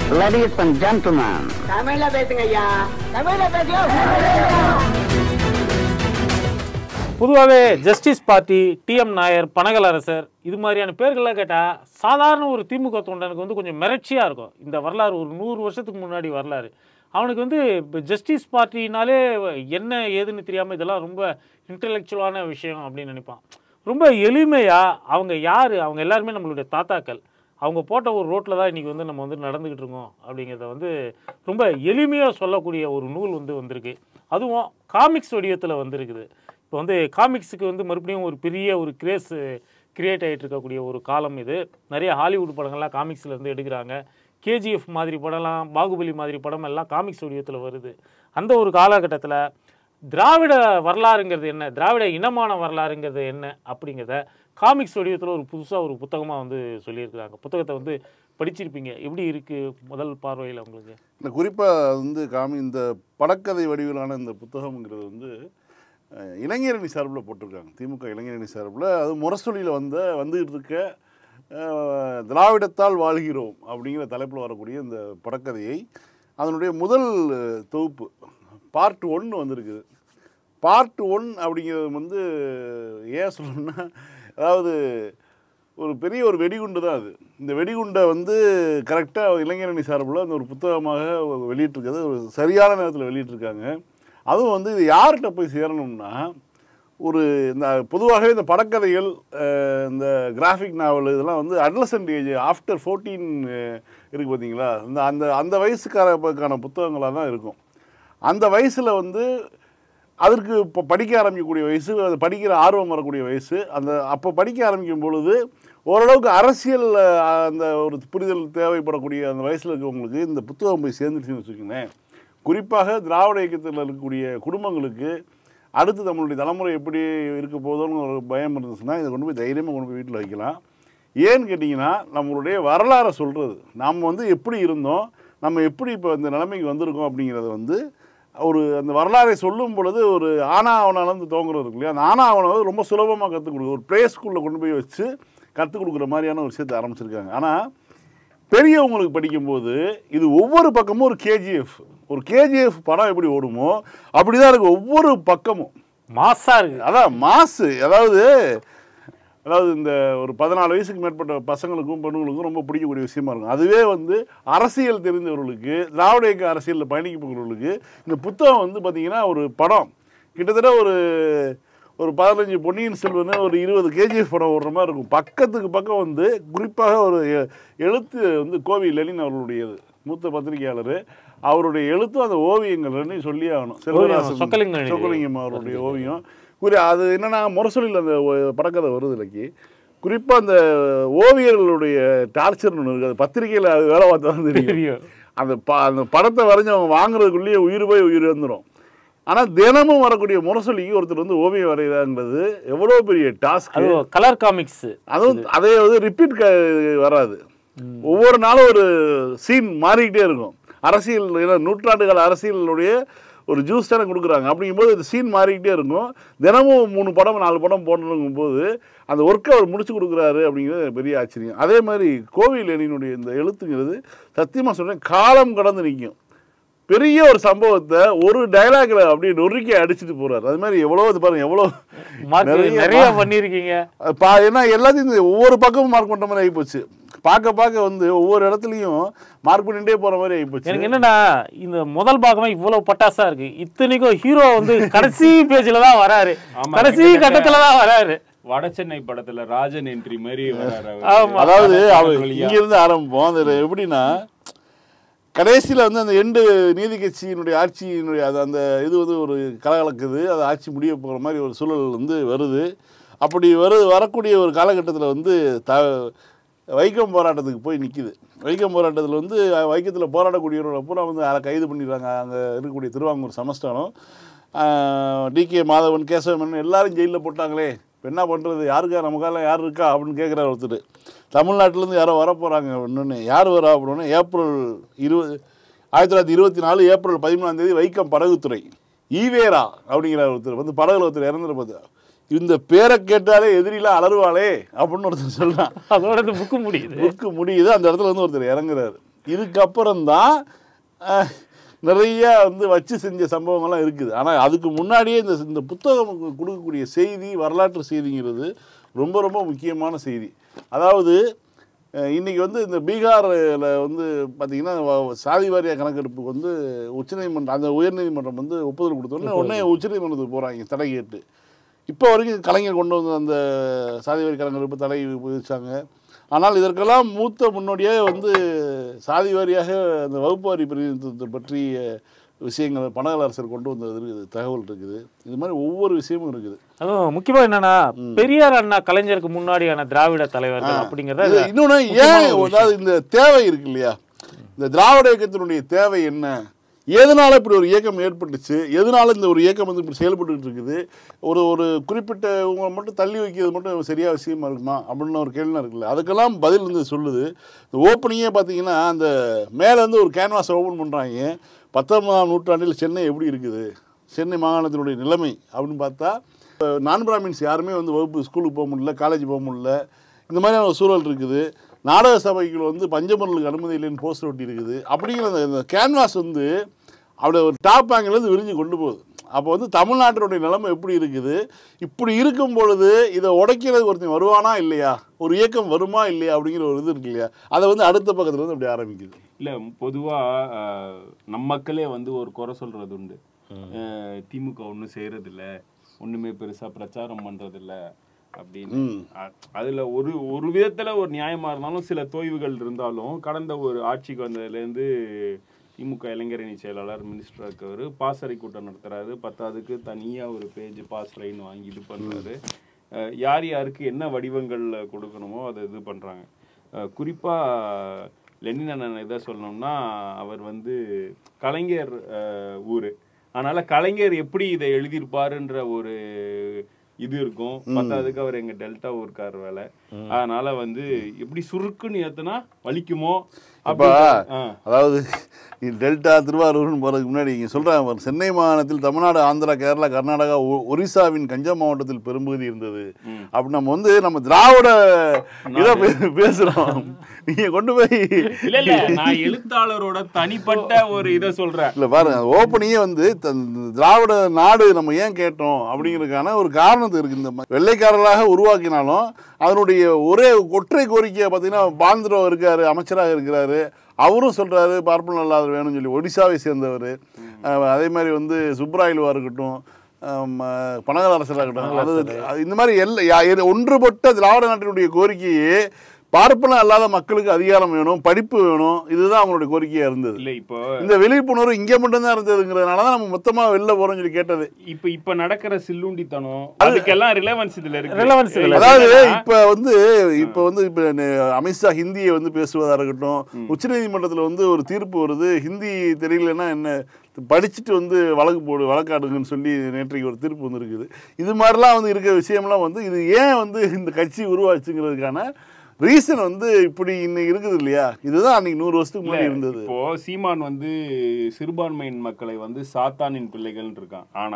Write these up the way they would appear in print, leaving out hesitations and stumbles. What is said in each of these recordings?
Ladies and gentlemen. தமிழ்ல பேசுங்க ஐயா. தமிழ்ல பேசுங்க. பொதுவாகவே Justice Party, TM Nair, Panagalarasar இது மாதிரியான பேர்கள்லாம் கேட்டால் சாதாரண ஒரு திமுக தொண்டனுக்கு வந்து கொஞ்சம் மிரட்சியாக இருக்கும். இந்த வரலாறு ஒரு 100 வருஷத்துக்கு முன்னாடி வரலாறு. அவனுக்கு வந்து இப்போ ஜஸ்டிஸ் பார்ட்டினாலே என்ன ஏதுன்னு தெரியாமல் இதெல்லாம் ரொம்ப இன்டலெக்சுவலான விஷயம் அப்படின்னு நினைப்பான். ரொம்ப எளிமையாக அவங்க யார், அவங்க எல்லாருமே நம்மளுடைய தாத்தாக்கள், அவங்க போட்ட ஒரு ரோட்டில் தான் இன்றைக்கி வந்து நம்ம வந்து நடந்துக்கிட்டு இருக்கோம் அப்படிங்கிறத வந்து ரொம்ப எளிமையாக சொல்லக்கூடிய ஒரு நூல் வந்து வந்திருக்கு. அதுவும் காமிக்ஸ் வடிவத்தில் வந்திருக்குது. இப்போ வந்து காமிக்ஸுக்கு வந்து மறுபடியும் ஒரு பெரிய ஒரு கிரேஸ் கிரியேட் ஆகிட்டு இருக்கக்கூடிய ஒரு காலம் இது. நிறைய ஹாலிவுட் படங்கள்லாம் காமிக்ஸ்லேருந்து எடுக்கிறாங்க. கேஜிஎஃப் மாதிரி படம்லாம், பாகுபலி மாதிரி படம் எல்லாம் காமிக்ஸ் வடிவத்தில் வருது. அந்த ஒரு காலகட்டத்தில் திராவிட வரலாறுங்கிறது என்ன, திராவிட இனமான வரலாறுங்கிறது என்ன அப்படிங்கிறத காமிக்ஸ் வடிவத்தில் ஒரு புதுசாக ஒரு புத்தகமாக வந்து சொல்லியிருக்கிறாங்க. புத்தகத்தை வந்து படிச்சிருப்பீங்க. எப்படி இருக்குது முதல் பார்வையில் உங்களுக்கு? இந்த குறிப்பாக வந்து இந்த படக்கதை வடிவிலான இந்த புத்தகம்ங்கிறது வந்து இளைஞரணி சார்பில் போட்டிருக்காங்க. திமுக இளைஞரணி சார்பில் அது முரசொலியில் வந்துகிட்டு இருக்க திராவிடத்தால் வாழ்கிறோம் அப்படிங்கிற தலைப்பில் வரக்கூடிய இந்த படக்கதையை அதனுடைய முதல் தொகுப்பு பார்ட் 1 வந்திருக்குது. பார்ட் 1 அப்படிங்கிறது வந்து ஏன் சொல்லணும்னா, அதாவது ஒரு பெரிய ஒரு வெடிகுண்டு தான் அது. இந்த வெடிகுண்டை வந்து கரெக்டாக இளைஞரணி சார்பில் அந்த ஒரு புத்தகமாக வெளியிட்டிருக்கிறது ஒரு சரியான நேரத்தில் வெளியிட்டிருக்காங்க. அதுவும் வந்து இது யார்கிட்ட போய் சேரணும்னா, ஒரு இந்த பொதுவாகவே இந்த படக்கதைகள், இந்த கிராஃபிக் நாவல் இதெல்லாம் வந்து அட்லசன்ட் ஏஜ் ஆஃப்டர் 14 இருக்குது பார்த்தீங்களா, அந்த அந்த வயசுக்கான புத்தகங்களாக தான் இருக்கும். அந்த வயசில் வந்து அதற்கு இப்போ படிக்க ஆரம்பிக்கக்கூடிய வயசு, அது படிக்கிற ஆர்வம் வரக்கூடிய வயசு. அப்போ படிக்க ஆரம்பிக்கும் பொழுது ஓரளவுக்கு அரசியல் அந்த ஒரு புரிதல் தேவைப்படக்கூடிய அந்த வயசில் இருக்கவங்களுக்கு இந்த புத்தகம் போய் சேர்ந்துருச்சுன்னு வச்சுக்கோங்களேன். குறிப்பாக திராவிட இயக்கத்தில் இருக்கக்கூடிய குடும்பங்களுக்கு அடுத்து நம்மளுடைய தலைமுறை எப்படி இருக்க போதோன்னு ஒரு பயம் இருந்துச்சுன்னா இதை கொண்டு போய் தைரியமாக கொண்டு போய் வீட்டில் வைக்கலாம். ஏன்னு கேட்டிங்கன்னா, நம்மளுடைய வரலாறை சொல்கிறது, நாம் வந்து எப்படி இருந்தோம், நம்ம எப்படி இப்போ இந்த நிலைமைக்கு வந்திருக்கோம் அப்படிங்கிறத வந்து ஒரு அந்த வரலாறை சொல்லும் பொழுது ஒரு ஆனாவனாலேருந்து தோங்குறது இருக்கு இல்லையா, அந்த ஆனாவனை வந்து ரொம்ப சுலபமாக கற்றுக் கொடுக்குது. ஒரு ப்ளே ஸ்கூலில் கொண்டு போய் வச்சு கற்றுக் கொடுக்குற மாதிரியான ஒரு விஷயத்தை ஆரம்பிச்சிருக்காங்க. ஆனால் பெரியவங்களுக்கு படிக்கும்போது இது ஒவ்வொரு பக்கமும் ஒரு கேஜிஎஃப் படம் எப்படி ஓடுமோ அப்படி தான் இருக்குது. ஒவ்வொரு பக்கமும் மாஸாக இருக்குது. அதான் மாசு, அதாவது இந்த ஒரு 14 வயசுக்கு மேற்பட்ட பசங்களுக்கும் பெண்களுக்கும் ரொம்ப பிடிக்கக்கூடிய விஷயமா இருக்கும். அதுவே வந்து அரசியல் தெரிந்தவர்களுக்கு, திராவிட இயக்க அரசியலில் பயணிக்கப்படுறவர்களுக்கு இந்த புத்தகம் வந்து பார்த்திங்கன்னா ஒரு படம் கிட்டத்தட்ட ஒரு 15 பொன்னியின் செல்வன், ஒரு 20 கேஜிஎஃப் படம் ஓடுற மாதிரி இருக்கும். பக்கத்துக்கு பக்கம் வந்து குறிப்பாக ஒரு எழுத்து வந்து கோவி லெனின் அவர்களுடையது, மூத்த பத்திரிகையாளர். அவருடைய எழுத்தும் அந்த ஓவியங்கள்னு சொல்லி ஆகணும். சொக்கலிங்கம் அவருடைய ஓவியம் அது என்னென்னா முரசொலியில் அந்த படக்கதை வருது இல்லைக்கு. குறிப்பாக அந்த ஓவியர்களுடைய டார்ச்சர்னு ஒன்று இருக்குது. அது பத்திரிகையில் அது வேலை பார்த்தா தான் தெரியும். அந்த படத்தை வரைஞ்சி அவங்க வாங்குறதுக்குள்ளேயே உயிர் போய் உயிர் வந்துடும். ஆனால் தினமும் வரக்கூடிய முரசொலிக்கு ஒருத்தர் வந்து ஓவியம் வரைகிறாங்கிறது எவ்வளோ பெரிய டாஸ்க். கலர் காமிக்ஸ் அதுவும் அதே வந்து ரிப்பீட் வராது. ஒவ்வொரு நாளும் ஒரு சீன் மாறிக்கிட்டே இருக்கும். அரசியல் நூற்றாண்டுகள் அரசியலுடைய ஒரு ஜூஸ் தானே கொடுக்குறாங்க. அப்படிங்கும்போது இந்த சீன் மாறிக்கிட்டே இருக்கும். தினமும் 3 படம் 4 படம் போடணுங்கும் போது அந்த ஒர்க்கை அவர் முடிச்சு கொடுக்குறாரு அப்படிங்கிறது பெரிய ஆச்சரியம். அதே மாதிரி கோவி லெனினுடைய இந்த எழுத்துங்கிறது சத்தியமாக சொல்கிறேன், காலம் கடந்து நிற்கும். பெரிய ஒரு சம்பவத்தை ஒரு டைலாக்ல அப்படியே நொறுக்கி அடிச்சுட்டு போறாரு. அது மாதிரி எவ்வளோ இது பாருங்க, எவ்வளோ நிறைய பண்ணியிருக்கீங்க. ஏன்னா எல்லாத்தையும் ஒவ்வொரு பக்கமும் மார்க் பண்ணுற மாதிரி ஆகிப்போச்சு. பார்க்க வந்து ஒவ்வொரு இடத்துலையும் மார்க் பண்ணிட்டே போற மாதிரி ஆகிப்போச்சு. எனக்கு என்னன்னா, இந்த முதல் பாகமே இவ்வளவு பட்டாசா இருக்கு. இத்தனைக்கும் ஹீரோ வந்து கடைசி பேஜ்ல தான் வராரு, கடைசி கட்டத்துல தான் வராரு. வட சென்னை படத்துல ராஜன் என்ட்ரி மாதிரி வராரு. அதாவது இங்க இருந்து ஆரம்பிப்போம். அது எப்படின்னா, கடைசியில் வந்து அந்த எண்டு நீதி கட்சியினுடைய ஆட்சியினுடைய அந்த இது வந்து ஒரு கலகலக்குது. அது ஆட்சி முடிய போகிற மாதிரி ஒரு சூழல் வந்து வருது. அப்படி வரக்கூடிய ஒரு காலகட்டத்தில் வந்து வைக்கம் போராட்டத்துக்கு போய் நிற்கிது. வைக்கம் போராட்டத்தில் வந்து வைக்கத்தில் போராடக்கூடியவர்களை பூரா வந்து கைது பண்ணிடுறாங்க. அங்கே இருக்கக்கூடிய திருவாங்கூர் சமஸ்தானம், டிகே மாதவன், கேசவன் எல்லாரும் ஜெயிலில் போட்டாங்களே, இப்போ என்ன பண்ணுறது, நமக்கால யார் இருக்கா அப்படின்னு கேட்குறாரு ஒருத்தர். தமிழ்நாட்டிலேருந்து யாரோ வரப்போகிறாங்க ஒன்று, யார் வரா அப்படின்னு ஏப்ரல் 1924 ஏப்ரல் 13 வைக்கம் படகுத்துறை ஈவேரா அப்படிங்கிற ஒருத்தர் வந்து படகுல ஒருத்தர் இறந்துருப்பது. இந்த பேரை கேட்டாலே எதிரிலாம் அலறுவாளே அப்படின்னு ஒருத்தர் சொல்கிறான். அதோட புக்கு முடியுது. அந்த இடத்துல வந்து ஒருத்தர் இறங்குறாரு. இதுக்கப்புறம்தான் நிறைய வந்து வச்சு செஞ்ச சம்பவங்கள்லாம் இருக்குது. ஆனால் அதுக்கு முன்னாடியே இந்த புத்தகம் கொடுக்கக்கூடிய செய்தி, வரலாற்று செய்திங்கிறது ரொம்ப ரொம்ப முக்கியமான செய்தி. அதாவது இன்றைக்கி வந்து இந்த பீகாரில் வந்து பார்த்திங்கன்னா சாதி வாரியாக கணக்கெடுப்புக்கு வந்து உச்சநீதிமன்றம், அந்த உயர்நீதிமன்றம் வந்து ஒப்புதல் கொடுத்தோன்னே உச்சநீதிமன்றத்துக்கு போகிறாங்க தடை கேட்டு. இப்போ வரைக்கும் கலைஞர் கொண்டு வந்து அந்த சாதி வாரி கணக்கெடுப்பு தடை விதிச்சாங்க. ஆனால் இதற்கெல்லாம் மூத்த முன்னோடியாக வந்து சாதி வாரியாக அந்த வகுப்பு வாரி பிரதிநிதித்துவத்தை பற்றிய விஷயங்கள் பனகலரசர் கொண்டு வந்தது தகவல் இருக்குது. இது மாதிரி ஒவ்வொரு விஷயமும் இருக்குது. அதுவும் முக்கியமாக என்னன்னா பெரியார் அண்ணா கலைஞருக்கு முன்னாடியான திராவிட தலைவர்கள் அப்படிங்கிறத இன்னொன்று ஏன், அதாவது இந்த தேவை இருக்கு இல்லையா, இந்த திராவிட இயக்கத்தினுடைய தேவை என்ன, எதனால இப்படி ஒரு இயக்கம் ஏற்பட்டுச்சு, எதனால இந்த ஒரு இயக்கம் வந்து இப்படி செயல்பட்டு இருக்குது, ஒரு குறிப்பிட்ட உங்களை மட்டும் தள்ளி வைக்கிறது மட்டும் சரியாக விஷயமா இருக்குமா அப்படின்னு ஒரு கேள்வி இருக்குல்ல, அதுக்கெல்லாம் பதில் வந்து சொல்லுது. இந்த ஓப்பனிங்கே பார்த்தீங்கன்னா அந்த மேலே வந்து ஒரு கேன்வாஸ் ஓப்பன் பண்ணுறாங்க. 19ஆம் நூற்றாண்டில் சென்னை எப்படி இருக்குது, சென்னை மாகாணத்தினுடைய நிலைமை அப்படின்னு பார்த்தா நான் பிராமின்ஸ் யாருமே வந்து ஸ்கூலுக்கு போக முடியல, காலேஜ் போக முடியல, இந்த மாதிரியான ஒரு சூழல் இருக்குது. நாடக சபைகள் வந்து பஞ்சமர்களுக்கு அனுமதி இல்லைன்னு போஸ்டர் ஒட்டி இருக்குது. அப்படிங்கிற அந்த கேன்வாஸ் வந்து அப்படி ஒரு டாப் ஆங்கிலேருந்து விரிஞ்சு கொண்டு போகுது. அப்போ வந்து தமிழ்நாட்டினுடைய நிலைமை எப்படி இருக்குது, இப்படி இருக்கும் பொழுது இதை உடைக்கிறது ஒருத்தன் வருவானா இல்லையா, ஒரு இயக்கம் வருமா இல்லையா அப்படிங்கிற ஒரு இது இருக்கு இல்லையா, அதை வந்து அடுத்த பக்கத்தில் வந்து அப்படி ஆரம்பிக்குது. இல்லை, பொதுவாக நம்ம மக்களே வந்து ஒரு குறை சொல்கிறது உண்டு, திமுக ஒன்றும் செய்கிறதில்ல, ஒன்றுமே பெருசாக பிரச்சாரம் பண்ணுறதில்ல அப்படின்னு. அதில் ஒரு விதத்தில் ஒரு நியாயமாக இருந்தாலும் சில தொய்வுகள் இருந்தாலும் கடந்த ஒரு ஆட்சிக்கு வந்ததுலேருந்து திமுக இளைஞரணி செயலாளர் மினிஸ்டராக இருக்கவர் பாசறை கூட்டம் நடத்துகிறாரு. 10க்கு தனியாக ஒரு பேஜ் பாசறைன்னு வாங்கி இது பண்ணுறாரு. யார் யாருக்கு என்ன வடிவங்களில் கொடுக்கணுமோ அதை இது பண்ணுறாங்க. குறிப்பாக லெனின் அண்ணன் இதை சொல்லணும்னா, அவர் வந்து கலைஞர் ஊர், அதனால் கலைஞர் எப்படி இதை எழுதியிருப்பாருன்ற ஒரு இது இருக்கும். 10க்கு அவர் எங்க டெல்டா ஊர்க்கார் வேலை, அதனால வந்து எப்படி சுருக்குன்னு ஏத்துனா வலிக்குமோ. அதாவது டெல்டா திருவாரூர்னு போறதுக்கு முன்னாடி இங்க சொல்றாங்க, சென்னை மாகாணத்தில் தமிழ்நாடு, ஆந்திரா, கேரளா, கர்நாடகா, ஒரிசாவின் கஞ்சா மாவட்டத்தில் பெரும்பகுதி இருந்தது. அப்படி நம்ம வந்து நம்ம திராவிட இதை பேசுறோம். நீங்க கொண்டு போய் இல்ல நான் எழுத்தாளரோட தனிப்பட்ட ஒரு இதை சொல்றேன். இல்ல பாருங்க, ஓப்பனிங்கே வந்து திராவிட நாடு நம்ம ஏன் கேட்டோம் அப்படிங்கிறதுக்கான ஒரு காரணத்து இருக்கு. இந்த வெள்ளைக்காரர்களாக உருவாக்கினாலும் அதனுடைய ஒரே ஒற்றை கோரிக்கையை பார்த்தீங்கன்னா பாந்திரோ இருக்காரு, அமைச்சராக இருக்கிறாரு, அவரும் சொல்றாரு பார்ப்பன அல்லாதவர் வேணும்னு சொல்லி, ஒடிசாவை சேர்ந்தவர். அதே மாதிரி வந்து சுப்ராயிலுவா இருக்கட்டும், பனகலரசராக இருக்கட்டும், இந்த மாதிரி ஒன்றுபட்ட திராவிட நாட்டினுடைய கோரிக்கையே பார்ப்பன அல்லாத மக்களுக்கு அதிகாரம் வேணும், படிப்பு வேணும், இதுதான் அவங்களுடைய கோரிக்கையா இருந்தது. இல்ல இப்போ இந்த விழிப்புணர்வு இங்க மட்டும்தான் இருந்ததுங்கிறதுனாலதான் நம்ம மொத்தமா வெளில போறோம்னு சொல்லி கேட்டது. இப்ப நடக்கிற சில்லுண்டித்தனம் அதுக்கெல்லாம் ரிலவன்ஸ் இதுல இருக்கு. அதாவது இப்ப வந்து அமித்ஷா ஹிந்தியை வந்து பேசுவதா இருக்கட்டும், உச்சநீதிமன்றத்துல வந்து ஒரு தீர்ப்பு வருது, ஹிந்தி தெரியலன்னா என்ன படிச்சுட்டு வந்து வழக்காடுங்கன்னு சொல்லி நேற்றைக்கு ஒரு தீர்ப்பு வந்து இருக்குது. இது மாதிரிலாம் வந்து இருக்கிற விஷயம்லாம் வந்து இது ஏன் வந்து இந்த கட்சி உருவாச்சுங்கிறதுக்கான ரீசன் வந்து இப்படி இன்னைக்கு இருக்குது இல்லையா, இதுதான் அன்னைக்கு 100 வருஷத்துக்கு முன்னாடி இருந்தது. இப்போ சீமான் வந்து சிறுபான்மையின் மக்களை வந்து சாத்தானின் பிள்ளைகள் இருக்கான். ஆனா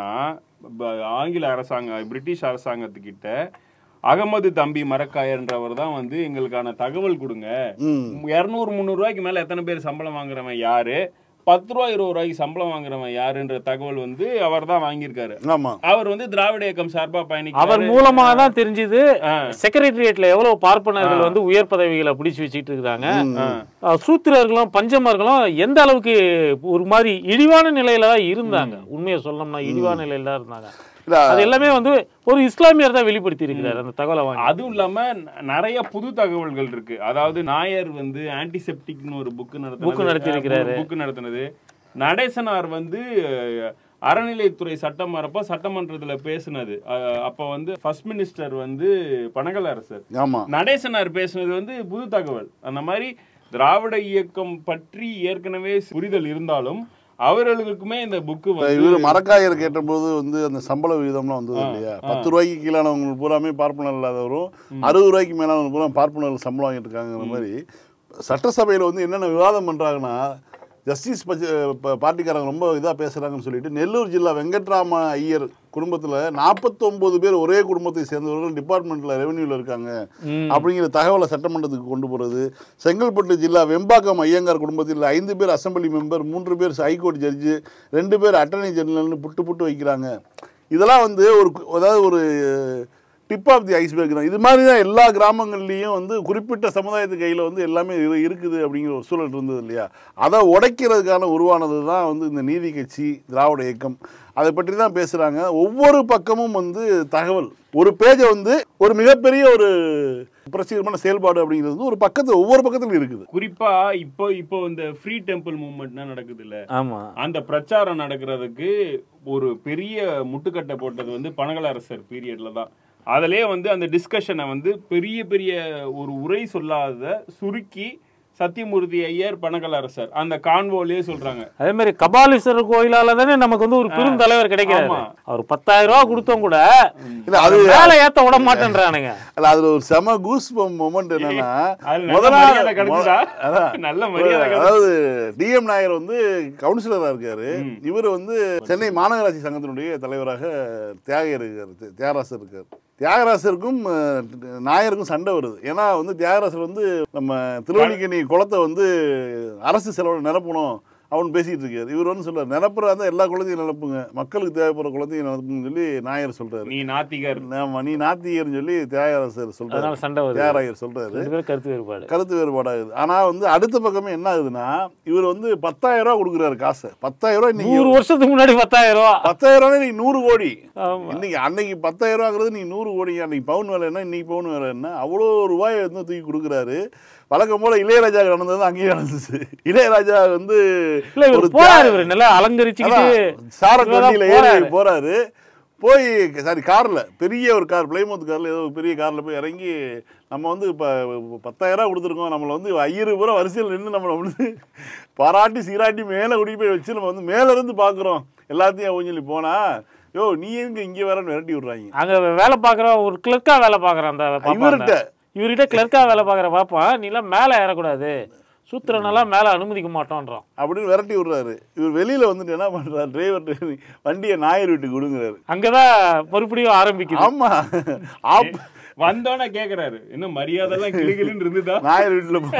ஆங்கில அரசாங்கம், பிரிட்டிஷ் அரசாங்கத்துக்கிட்ட அகமது தம்பி மரக்காயன்றவர் தான் வந்து எங்களுக்கான தகவல் கொடுங்க, 200-300 ரூபாய்க்கு மேல எத்தனை பேர் சம்பளம் வாங்குறவன் யாரு, 10 ரூபா 20 ரூபாய்க்கு சம்பளம் வாங்குறவன் யாருன்ற தகவல் வந்து அவர் தான் வாங்கியிருக்காரு. அவர் வந்து திராவிட இயக்கம் சார்பா பயணிக்க அவர் மூலமா தான் தெரிஞ்சது. செக்ரட்டரியேட்ல எவ்வளவு பார்ப்பனர்கள் வந்து உயர் பதவிகளை பிடிச்சு வச்சுட்டு இருக்காங்க, சூத்திரர்களும் பஞ்சமர்களும் எந்த அளவுக்கு ஒரு மாதிரி இழிவான நிலையில தான் இருந்தாங்க. உண்மையை சொல்லணும்னா இழிவான நிலையில தான் இருந்தாங்க. அது எல்லாமே வந்து ஒரு இஸ்லாமியர் தான் வெளிப்படுத்தி இருக்கிறார் அந்த தகவலை வாங்கி. அதுவும் இல்லாம நிறைய புது தகவல்கள் இருக்கு. அதாவது நாயர் வந்து ஆன்டிசெப்டிக்னு ஒரு புக் நடத்தினது, நடேசனார் வந்து அறநிலைத்துறை சட்டம் வரப்ப சட்டமன்றத்துல பேசினது, அப்ப வந்து ஃபர்ஸ்ட் மினிஸ்டர் வந்து பனகலரசர், நடேசனார் பேசினது வந்து புது தகவல். அந்த மாதிரி திராவிட இயக்கம் பற்றி ஏற்கனவே புரிதல் இருந்தாலும் அவர்களுக்குமே இந்த புக்கு இவர் மரக்காயர் கேட்டபோது வந்து அந்த சம்பள விகிதம்லாம் வந்தது இல்லையா, 10 ரூபாய்க்கு கீழானவங்களுக்கு பூராமே பார்ப்பனர் இல்லாதவரும் 60 ரூபாய்க்கு மேலானவங்க பூரா பார்ப்பனர்கள் சம்பளம் வாங்கிட்டு இருக்காங்கிற மாதிரி சட்டசபையில் வந்து என்னென்ன விவாதம் பண்ணுறாங்கன்னா, ஜஸ்டிஸ் பார்ட்டிக்காரங்க ரொம்ப இதாக பேசுகிறாங்கன்னு சொல்லிட்டு நெல்லூர் ஜில்லா வெங்கட்ராம ஐயர் குடும்பத்தில் 49 பேர் ஒரே குடும்பத்தை சேர்ந்தவர்கள் டிபார்ட்மெண்ட்டில் ரெவென்யூவில் இருக்காங்க அப்படிங்கிற தகவலை சட்டமன்றத்துக்கு கொண்டு போகிறது. செங்கல்பட்டு ஜில்லா வெம்பாக்கம் ஐயங்கார் குடும்பத்தில் 5 பேர் அசம்பிளி மெம்பர், 3 பேர் ஹைகோர்ட் ஜட்ஜு, 2 பேர் அட்டர்னி ஜெனரல்னு புட்டு வைக்கிறாங்க. இதெல்லாம் வந்து அதாவது ஒரு டிப் ஆஃப் தி ஐஸ்பர்க் தான். இது மாதிரி தான் எல்லா கிராமங்கள்லேயும் வந்து குறிப்பிட்ட சமுதாயத்து கையில் வந்து எல்லாமே இருக்குது அப்படிங்கிற ஒரு சூழல் இருந்தது இல்லையா? அதை உடைக்கிறதுக்கான உருவானது தான் வந்து இந்த நீதி கட்சி, திராவிட இயக்கம். அதை பற்றி தான் பேசுகிறாங்க. ஒவ்வொரு பக்கமும் வந்து தகவல், ஒரு பேஜை வந்து ஒரு மிகப்பெரிய ஒரு பிரச்சனையான செயல்பாடு அப்படிங்கிறது ஒரு பக்கத்தில் ஒவ்வொரு பக்கத்திலும் இருக்குது. குறிப்பா இப்போ இந்த ஃப்ரீ டெம்பிள் மூவ்மெண்ட்னா நடக்குது இல்ல, ஆமா, அந்த பிரச்சாரம் நடக்கிறதுக்கு ஒரு பெரிய முட்டுக்கட்டை போட்டது வந்து பனகலரசர் பீரியட்ல தான். அதிலே வந்து அந்த டிஸ்கஷனை வந்து பெரிய ஒரு உரை சொல்லாத சுருக்கி சத்தியமூர்த்தி ஐயர், பனகலரசர் அந்த கான்வோலயே சொல்றாங்க. அதே மாதிரி கபாலீஸ்வரர் கோயிலால தானே நமக்கு வந்து ஒரு பெரும் தலைவர் கிடைக்கிறாரு. அவர் 10,000 ரூபாய் கொடுத்தோம் கூட அது வேலை ஏத்த விட மாட்டேன்றானுங்க. அதுல ஒரு செம கூஸ் மொமெண்ட் என்னன்னா, நல்ல மரியாதை. அதாவது டிஎம் நாயர் வந்து கவுன்சிலரா இருக்காரு. இவர் வந்து சென்னை மாநகராட்சி சங்கத்தினுடைய தலைவராக தியாகராசர் இருக்காரு. தியாகராசருக்கும் நாயருக்கும் சண்டை வருது. ஏன்னா வந்து தியாகராசர் வந்து நம்ம திருவள்ளிக்கணி குளத்தை வந்து அரசு செலவு நிரப்பணும் அவன் பேசிட்டு இருக்காரு. இவர் வந்து சொல்றாரு, நிரப்புறா இருந்தா எல்லா குளத்தையும் நிரப்புங்க, மக்களுக்கு தேவைப்படுற குளத்தையும் நிரப்புன்னு சொல்லி நாயர் சொல்றாரு. நீ நாத்திகர், ஆமா நீ நாத்திகர்னு சொல்லி தியாகராசர் சொல்றாரு. தியாகராயர் சொல்றாரு. கருத்து வேறுபாடாகுது. ஆனா வந்து அடுத்த பக்கமே என்ன ஆகுதுன்னா, இவர் வந்து 10,000 ரூபாய் கொடுக்குறாரு காசு. 10,000 ரூபாய் 100 வருஷத்துக்கு முன்னாடி 10,000 ரூபாய் நீ 100 கோடி. இன்னைக்கு அன்னைக்கு 10,000 ரூபாங்கிறது நீ 100 கோடி. அன்னைக்கு பவுன் வேலை என்ன, இன்னைக்கு பவுன் வேலை என்ன, அவ்வளோ ரூபாய் வந்து தூக்கி கொடுக்குறாரு. வழக்கம் போல இளையராஜா நடந்தது அங்கேயே நடந்துச்சு. இளையராஜா வந்து போறாரு, போய் சாரி கார்ல, பெரிய ஒரு கார், பிளைமவுத் கார்ல, ஏதோ பெரிய கார்ல போய் இறங்கி, நம்ம வந்து இப்ப 10,000 ரூபாய் கொடுத்துருக்கோம், நம்மளை வந்து 5 பூரா வரிசையில் நின்று நம்மளை வந்து பாராட்டி சீராட்டி மேல கூட்டி போய் வச்சு நம்ம வந்து மேல இருந்து பாக்குறோம் எல்லாத்தையும் ஊஞ்சலி போனா, யோ நீ எங்க இங்க வரன்னு விரட்டி விடுறாங்க. அங்க வேலை பாக்குற ஒரு கிளர்க்கா வேலை பாக்குறான் அந்த இவர்கிட்ட கிளர்க்கா வேலை பார்க்குற பாப்பா, நீலாம் மேலே ஏறக்கூடாது, சூத்திரனெல்லாம் மேலே அனுமதிக்க மாட்டோன்றான் அப்படின்னு விரட்டி விடுறாரு. இவர் வெளியில் வந்துட்டு என்ன பண்ணுறாரு, டிரைவர் வண்டியை நாயர் வீட்டுக்கு கொடுங்குறாரு. அங்கே தான் மறுபடியும் ஆரம்பிக்குது. ஆமாம், வந்தோன்னே கேட்குறாரு, என்ன மரியாதைலாம் கிளிகிளின்னு இருந்துதா. நாயர்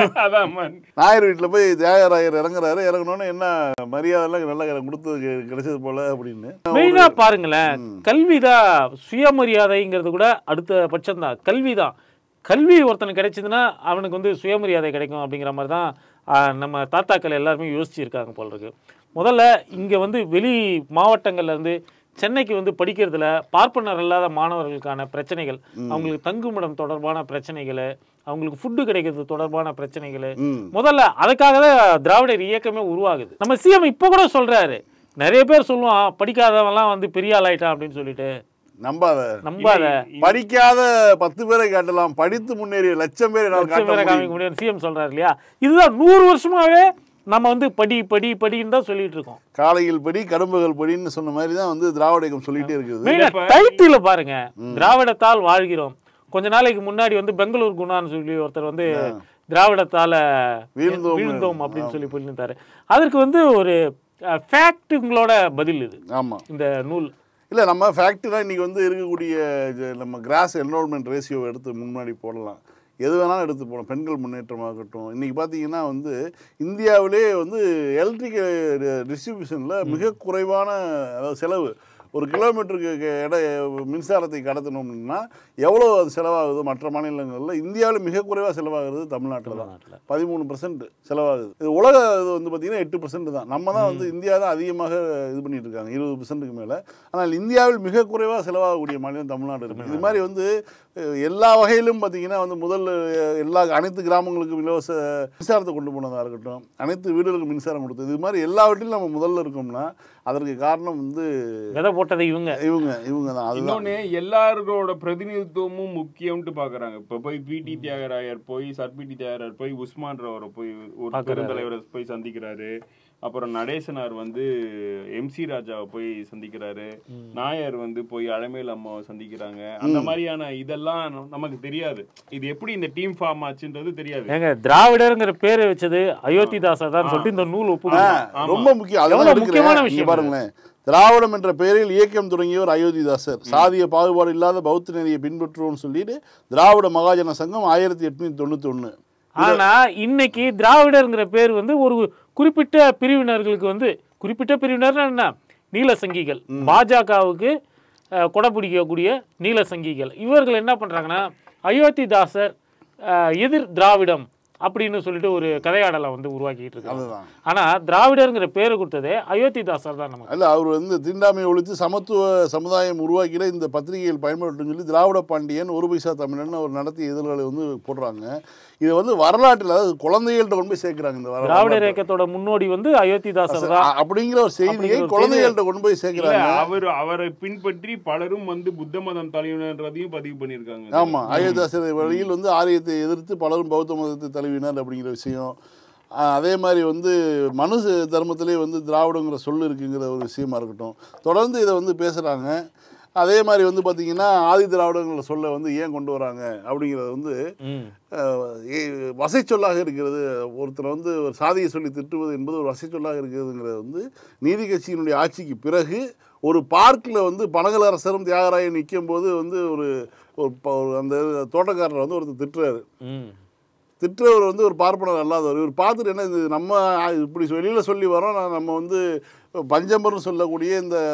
வீட்டில் போய் தியாகராயர் இறங்குறாரு. இறங்கினோன்னே என்ன மரியாதைலாம் நல்லா கொடுத்தது கிடைச்சது போல அப்படின்னு. மெயினாக பாருங்களேன், கல்விதான் சுயமரியாதைங்கிறது கூட அடுத்த பட்சம் தான். கல்வி ஒருத்தனுக்கு கிடைச்சதுன்னா அவனுக்கு வந்து சுயமரியாதை கிடைக்கும் அப்படிங்கிற மாதிரி தான் நம்ம தாத்தாக்கள் எல்லாருமே யோசிச்சுருக்காங்க போல இருக்கு. முதல்ல இங்கே வந்து வெளி மாவட்டங்கள்லேருந்து சென்னைக்கு வந்து படிக்கிறதுல பார்ப்பனர் இல்லாத மாணவர்களுக்கான பிரச்சனைகள், அவங்களுக்கு தங்குமிடம் தொடர்பான பிரச்சனைகள், அவங்களுக்கு ஃபுட்டு கிடைக்கிறது தொடர்பான பிரச்சனைகள், முதல்ல அதுக்காக தான் திராவிடர் இயக்கமே உருவாகுது. நம்ம சிஎம் இப்போ கூட சொல்கிறாரு, நிறைய பேர் சொல்லுவான் படிக்காதவன்லாம் வந்து பெரிய ஆள் ஆயிட்டான் அப்படின்னு சொல்லிட்டு. நம்பாத. படிக்காத 10 பேரை காட்டலாம், படித்து முன்னேறிய லட்சம் பேரை காமிக்க முடியும் சிஎம் சொல்றாரு இல்லையா. இதுதான் 100 வருஷமாவே நம்ம வந்து படின்னு தான் சொல்லிட்டு இருக்கோம். காலையில் படி கரும்புகள் படின்னு சொன்ன மாதிரி தான் வந்து திராவிட இயக்கம் சொல்லிட்டே இருக்குது. டைட்டில் பாருங்க, திராவிடத்தால் வாழ்கிறோம். கொஞ்ச நாளைக்கு முன்னாடி வந்து பெங்களூர் குணான்னு சொல்லி ஒருத்தர் வந்து திராவிடத்தால வீழ்ந்தோம் அப்படின்னு சொல்லி போயிருந்தாரு. அதற்கு வந்து ஒரு ஃபேக்டுங்களோட பதில் இது. ஆமா, இந்த நூல் இல்லை நம்ம ஃபேக்ட்ரி தான் இன்றைக்கி வந்து இருக்கக்கூடிய நம்ம கிராஸ் என்ரோல்மெண்ட் ரேஷியோவை எடுத்து முன்னாடி போடலாம், எது வேணாலும் எடுத்து போகலாம். பெண்கள் முன்னேற்றமாகட்டும், இன்றைக்கி பார்த்தீங்கன்னா வந்து இந்தியாவிலே வந்து எலக்ட்ரிக்கல் டிஸ்ட்ரிபியூஷனில் மிக குறைவான, அதாவது செலவு, ஒரு கிலோமீட்டருக்கு மின்சாரத்தை கடத்தணும்னா எவ்வளோ அது செலவாகுது மற்ற மாநிலங்களில், இந்தியாவில் மிக குறைவாக செலவாகிறது தமிழ்நாட்டில் தான். 13% செலவாகுது. இது உலக இது வந்து பார்த்திங்கன்னா 8% தான். நம்ம தான் வந்து இந்தியா தான் அதிகமாக இது பண்ணிட்டு இருக்காங்க, 20%க்கு மேலே. ஆனால் இந்தியாவில் மிக குறைவாக செலவாகக்கூடிய மாநிலம் தமிழ்நாடு இருக்குது. இது மாதிரி வந்து எல்லா வகையிலும் பார்த்திங்கன்னா வந்து முதல்ல அனைத்து கிராமங்களுக்கும் இலவச மின்சாரத்தை கொண்டு போனதாக இருக்கட்டும், அனைத்து வீடுகளுக்கும் மின்சாரம் கொடுத்தது, இது மாதிரி எல்லாவற்றிலும் நம்ம முதல்ல இருக்கோம்னா அதற்கு காரணம் வந்து போட்டது இவங்க தான். இன்னொன்னு எல்லாரோட பிரதிநிதித்துவமும் முக்கியம்னு பாக்குறாங்க. இப்ப போய் பிடி தியாகராயர் போய் சர்பிடி தியாகராயர் போய் உஸ்மான்றவரை போய் ஒரு பெருந்தலைவரை போய் சந்திக்கிறாரு. அப்புறம் நடேசனார் வந்து எம்சி ராஜாவை போய் சந்திக்கிறாரு. நாயர் வந்து போய் அழமேல் அம்மாவை சந்திக்கிறாங்க. அந்த மாதிரியான இதெல்லாம் நமக்கு தெரியாது. இது எப்படி இந்த டீம் ஃபார்ம் ஆச்சுன்றது தெரியாது. ஏங்க திராவிடர்ங்கிற பேரை வச்சது அயோத்திதாசர் தான் சொல்லிட்டு இந்த நூல் ரொம்ப முக்கியமான விஷயம் பாருங்களேன். திராவிடம் என்ற பெயரில் இயக்கம் தொடங்கியவர் அயோத்திதாசர். சாதிய பாகுபாடு இல்லாத பௌத்த நெறியை பின்பற்றுவோம்னு சொல்லிட்டு திராவிட மகாஜன சங்கம் 1891. ஆனா இன்னைக்கு திராவிடர்ங்கிற பேர் வந்து ஒரு குறிப்பிட்ட பிரிவினர்களுக்கு வந்து குறிப்பிட்ட பிரிவினர் என்ன நீல சங்கிகள், பாஜகவுக்கு கொடை பிடிக்கக்கூடிய நீல சங்கிகள், இவர்கள் என்ன பண்றாங்கன்னா அயோத்திதாசர் எதிர் திராவிடம் அப்படின்னு சொல்லிட்டு ஒரு கதையாடலை வந்து உருவாக்கிட்டு இருக்காங்க. ஆனா திராவிடர்ங்கிற பேரு கொடுத்ததே அயோத்திதாசர் தான். நமக்கு அல்ல, அவர் வந்து தீண்டாமையை ஒழித்து சமத்துவ சமுதாயம் உருவாக்கிட இந்த பத்திரிகைகள் பயன்படுத்துன்னு சொல்லி திராவிட பாண்டியன் ஒரு பைசா தமிழன் அவர் நடத்திய இதழ்களை வந்து போடுறாங்க. இது வந்து வரலாற்றில் அதாவது குழந்தைகள்கிட்ட கொண்டு போய் சேர்க்கிறாங்க. இந்த திராவிடர் இயக்கத்தோட முன்னோடி வந்து அயோத்திதாசர் தான் அப்படிங்கிற ஒரு செய்தியை குழந்தைகள்கிட்ட கொண்டு போய் சேர்க்கிறாங்க. அவரை பின்பற்றி பலரும் வந்து புத்த மதம் தலைவினர்ன்றதையும் பதிவு பண்ணியிருக்காங்க. ஆமா, அயோத்திதாசர் வழியில் வந்து ஆரியத்தை எதிர்த்து பலரும் பௌத்த மதத்தை தலைவினர் அப்படிங்கிற விஷயம். அதே மாதிரி வந்து மனு தர்மத்திலே வந்து திராவிடங்கிற சொல்லு இருக்குங்கிற ஒரு விஷயமா இருக்கட்டும், தொடர்ந்து இதை வந்து பேசுகிறாங்க. அதே மாதிரி வந்து பார்த்தீங்கன்னா ஆதி திராவிடங்களை சொல்ல வந்து ஏன் கொண்டு வராங்க அப்படிங்கிறது வந்து வசை சொல்லாக இருக்கிறது. ஒருத்தர் வந்து ஒரு சாதியை சொல்லி திட்டுவது என்பது ஒரு வசை சொல்லாக இருக்கிறதுங்கிறது வந்து நீதி கட்சியினுடைய ஆட்சிக்கு பிறகு ஒரு பார்க்கில் வந்து பனகலரசரும் தியாகராயன் நிற்கும் போது வந்து ஒரு அந்த தோட்டக்காரரை வந்து ஒருத்தர் திட்டுறவர் வந்து ஒரு பார்ப்பனர் அல்லாதவர். இவர் பார்த்துட்டு என்ன இது நம்ம இப்படி வெளியில் சொல்லி வரோம், நம்ம வந்து பஞ்சம்பர்னு சொல்லக்கூடிய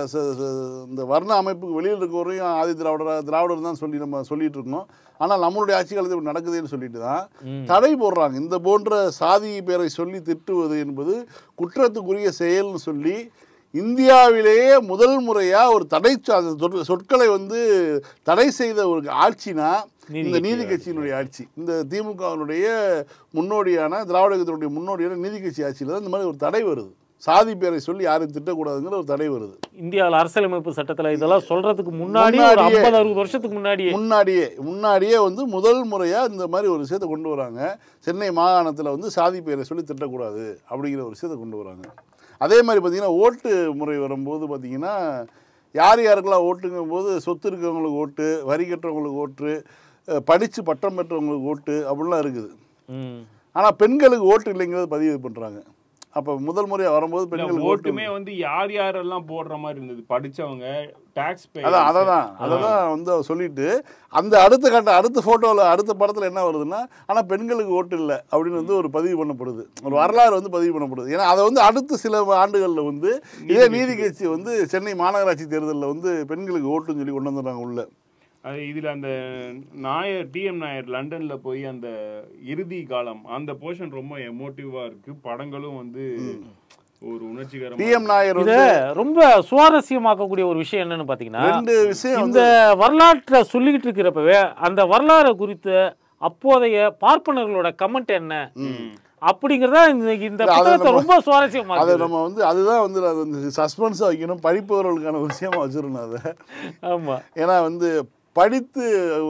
இந்த வர்ண அமைப்புக்கு வெளியில் இருக்கிறவரையும் ஆதி திராவிடர் தான் சொல்லி நம்ம சொல்லிட்டு இருக்கோம். ஆனால் நம்மளுடைய ஆட்சி காலத்தில் இப்படி நடக்குதுன்னு சொல்லிட்டு தான் தடை போடுறாங்க. இந்த போன்ற சாதி பேரை சொல்லி திட்டுவது என்பது குற்றத்துக்குரிய செயல்னு சொல்லி இந்தியாவிலேயே முதல் முறையாக ஒரு தடை சொற்களை வந்து தடை செய்த ஒரு ஆட்சினா இந்த நீதி கட்சியினுடைய ஆட்சி. இந்த திமுகவினுடைய முன்னோடியான திராவிட கட்சியினுடைய முன்னோடியான நீதி கட்சி ஆட்சியில் தான் இந்த மாதிரி ஒரு தடை வருது. சாதி பேரை சொல்லி யாரும் திட்டக்கூடாதுங்கிற ஒரு தடை வருது. இந்தியாவில் அரசியலமைப்பு சட்டத்தில் இதெல்லாம் சொல்றதுக்கு முன்னாடி 50-60 வருஷத்துக்கு முன்னாடியே வந்து முதல் முறையாக இந்த மாதிரி ஒரு விஷயத்தை கொண்டு வராங்க. சென்னை மாகாணத்தில் வந்து சாதி பேரை சொல்லி திட்டக்கூடாது அப்படிங்கிற ஒரு விஷயத்தை கொண்டு வராங்க. அதே மாதிரி பார்த்திங்கன்னா ஓட்டு முறை வரும்போது பார்த்திங்கன்னா யாருக்கெல்லாம் ஓட்டுங்கும் போது சொத்து இருக்கிறவங்களுக்கு ஓட்டு, வரி கட்டுறவங்களுக்கு ஓட்டு, படித்து பட்டம் பெற்றவங்களுக்கு ஓட்டு அப்படிலாம் இருக்குது. ஆனால் பெண்களுக்கு ஓட்டு இல்லைங்கிறத பதிவு பண்ணுறாங்க. அப்போ முதல் முறையாக வரும்போது பெண்களுக்கு ஓட்டுமே வந்து யாரெல்லாம் போடுற மாதிரி இருந்தது, படித்தவங்க, டாக்ஸ் பே. அதான் வந்து சொல்லிட்டு அந்த அடுத்த ஃபோட்டோவில் அடுத்த படத்தில் என்ன வருதுன்னா ஆனால் பெண்களுக்கு ஓட்டு இல்லை அப்படின்னு வந்து ஒரு பதிவு பண்ணப்படுது, ஒரு வரலாறு வந்து பதிவு பண்ணப்படுது. ஏன்னா அதை வந்து அடுத்த சில ஆண்டுகளில் வந்து இதே நீதி கட்சி வந்து சென்னை மாநகராட்சி தேர்தலில் வந்து பெண்களுக்கு ஓட்டுன்னு சொல்லி கொண்டு வந்துடுறாங்க உள்ள. அது இதில் அந்த நாயர் டிஎம் நாயர் லண்டனில் போய் அந்த இறுதி காலம் அந்த போர்ஷன் ரொம்ப எமோட்டிவாக இருக்குது. படங்களும் வந்து ஒரு உணர்ச்சிகரம். டிஎம் நாயர் வந்து ரொம்ப சுவாரஸ்யமாக்கக்கூடிய ஒரு விஷயம் என்னன்னு பார்த்தீங்கன்னா, இந்த வரலாற்றை சொல்லிக்கிட்டு இருக்கிறப்பவே அந்த வரலாறு குறித்த அப்போதைய பார்ப்பனர்களோட கமெண்ட் என்ன அப்படிங்கிறதா இந்த புத்தகத்தை ரொம்ப சுவாரஸ்யமாக அதை நம்ம வந்து அதுதான் வந்து அது சஸ்பென்ஸாக வைக்கணும், படிப்பவர்களுக்கான விஷயமா வச்சிடணும் அதை. ஆமாம், ஏன்னா வந்து படித்து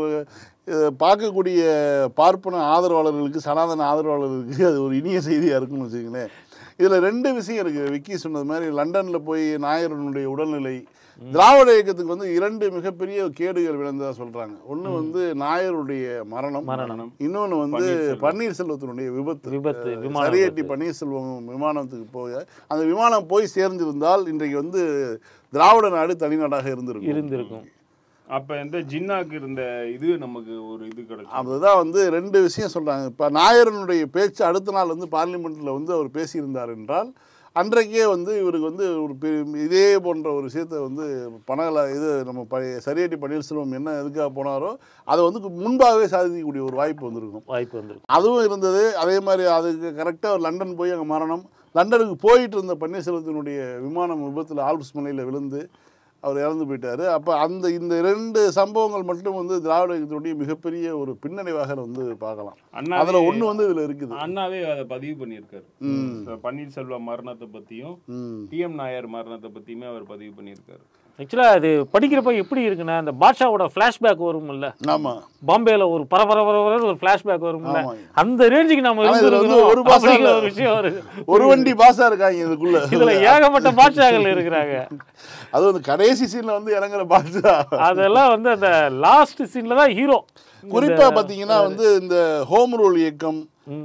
பார்க்கக்கூடிய பார்ப்பன ஆதரவாளர்களுக்கு, சனாதன ஆதரவாளர்களுக்கு அது ஒரு இனிய செய்தியாக இருக்குன்னு வச்சுக்கங்களேன். இதில் 2 விஷயம் இருக்குது. விக்கி சொன்னது மாதிரி லண்டனில் போய் நாயரனுடைய உடல்நிலை, திராவிட இயக்கத்துக்கு வந்து 2 மிகப்பெரிய கேடுகள் விளைந்ததாக சொல்கிறாங்க. ஒன்று வந்து நாயருடைய மரணம், இன்னொன்று வந்து பன்னீர்செல்வத்தினுடைய விபத்து. சரியட்டி பன்னீர்செல்வம் விமானத்துக்கு போய் அந்த விமானம் போய் சேர்ந்திருந்தால் இன்றைக்கு வந்து திராவிட நாடு தனிநாடாக இருந்திருக்கும். அப்போ இந்த ஜின்னாக்கு இருந்த இது நமக்கு ஒரு இது கிடைக்கும். அதுதான் வந்து 2 விஷயம் சொல்கிறாங்க. இப்போ நாயரனுடைய பேச்சு அடுத்த நாள் வந்து பார்லிமெண்ட்டில் வந்து அவர் பேசியிருந்தார் என்றால் அன்றைக்கே வந்து இவருக்கு வந்து ஒரு இதே போன்ற ஒரு விஷயத்தை வந்து இது நம்ம சரியட்டி பன்னீர்செல்வம் என்ன எதுக்காக போனாரோ அதை வந்து முன்பாகவே சாதிக்கக்கூடிய ஒரு வாய்ப்பு வந்திருக்கும். அதுவும் இருந்தது. அதே மாதிரி அதுக்கு கரெக்டாக ஒரு லண்டன் போய் அங்கே மரணம். லண்டனுக்கு போயிட்டு இருந்த பன்னீர்செல்வத்தினுடைய விமானம் விபத்தில் ஆல்ப்ஸ் மலையில் விழுந்து அவர் இறந்து போயிட்டார். அப்போ இந்த 2 சம்பவங்கள் மட்டும் வந்து திராவிட இயக்கத்தினுடைய மிகப்பெரிய ஒரு பின்னடைவாக வந்து பார்க்கலாம். அதில் ஒன்று வந்து இதில் இருக்குது. அண்ணாவே அதை பதிவு பண்ணியிருக்காரு. பன்னீர்செல்வம் மரணத்தை பற்றியும் டிஎம் நாயர் மரணத்தை பற்றியுமே அவர் பதிவு பண்ணியிருக்காரு. ஆக்சுவலாக அது படிக்கிறப்ப எப்படி இருக்குன்னா அந்த பாட்ஷாவோட ஃப்ளாஷ்பேக் வரும்ல, ஆமாம் பாம்பேல ஒரு பரபர ஒரு ஃப்ளாஷ்பேக் வரும்ல, அந்த ரேஞ்சுக்கு நம்ம ஒரு ஒரு விஷயம் வருது. ஒரு வண்டி பாஸா இருக்காங்க இதுக்குள்ள. இதுல ஏகப்பட்ட பாட்ஷாக்கள் இருக்கிறாங்க. அது வந்து கடைசி சீன்ல வந்து இறங்குற பாட்ஷா, அதெல்லாம் வந்து அந்த லாஸ்ட் சீன்ல தான் ஹீரோ. குறிப்பா பாத்தீங்கன்னா வந்து இந்த ஹோம் ரூல் இயக்கம்,